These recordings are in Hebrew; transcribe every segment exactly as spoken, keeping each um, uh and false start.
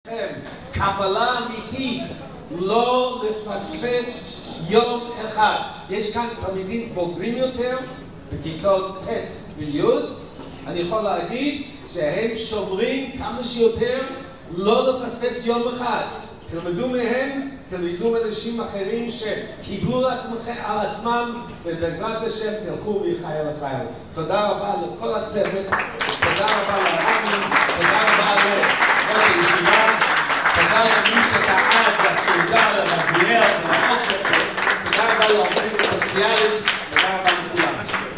קבלה אמיתית, לא לפספס יום אחד. יש כאן תלמידים בוגרים יותר, בכיתות ט' וי', אני יכול להגיד שהם שומרים כמה שיותר לא לפספס יום אחד. תלמדו מהם, תלמדו מאנשים אחרים שקיבלו על עצמם, ובעזרת השם תלכו מחייל לחייל. תודה רבה לכל הצוות, תודה רבה לרבים, תודה רבה לכל הישיבה, תודה למי שטעד לסעודה, לרזיאל, ולאופן, תודה רבה לעובדים הסוציאליים, תודה רבה לכולם.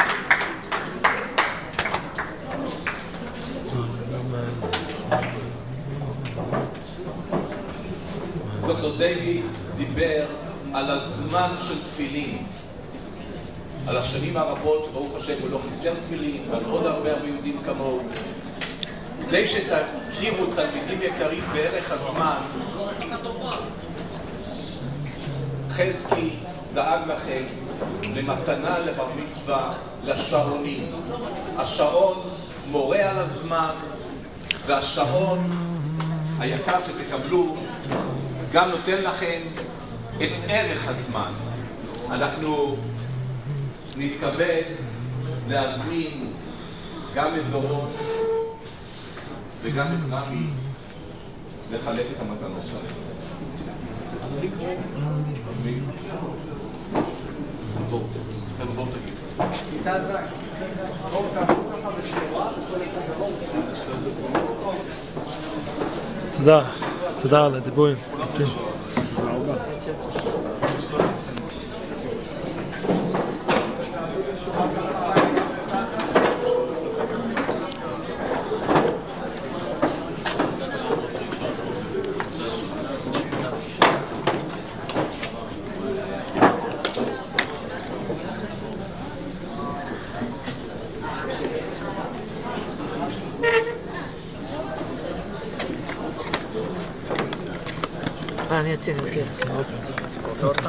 דוקטור דיוויד דיבר על הזמן של תפילין, על השנים הרבות שברוך השם הוא לא חיסר תפילין, ועל עוד הרבה הרבה יהודים כמוהו. כדי שתכירו תלמידים יקרים בערך הזמן, חזקי דאג לכם למתנה לבר מצווה לשעונים. השעון מורה על הזמן, והשעון היקר שתקבלו גם נותן לכם את ערך הזמן. אנחנו נתכבד להזמין גם את דורון וגם את רמי לחלק את המתנות שלהם. בואו, בואו תגיד. כיתה ז'. בואו תעברו ככה בשורה. תודה, תודה על הדיבורים. אה, אני אציע, אני אציע. רוצה אותה?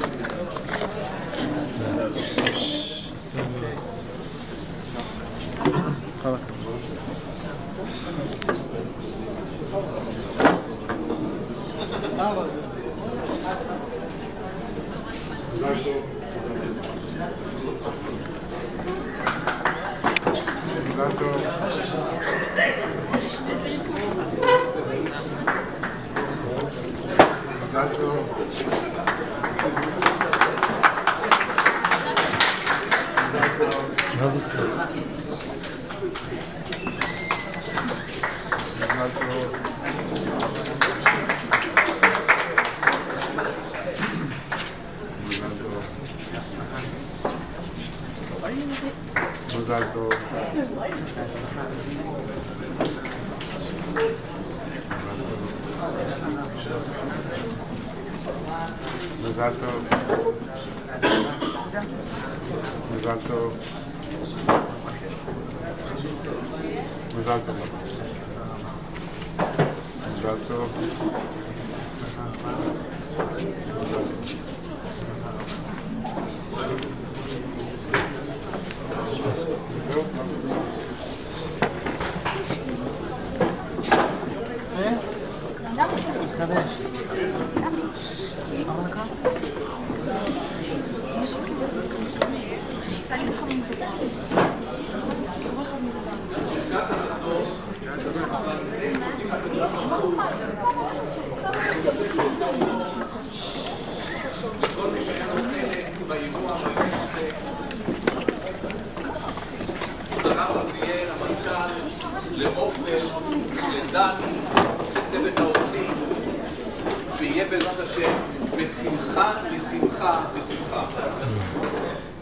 מה זה צריך? מזל טוב. מזל טוב. מזל טוב. מזל טוב. מזל טוב. חדש. לכל מי שהיה חלק באירוע המלא, הרב רזיאל, המנכ"ל, לעופר, לדני, לצוות העובדים, ויהיה בעזרת השם בשמחה, בשמחה, בשמחה.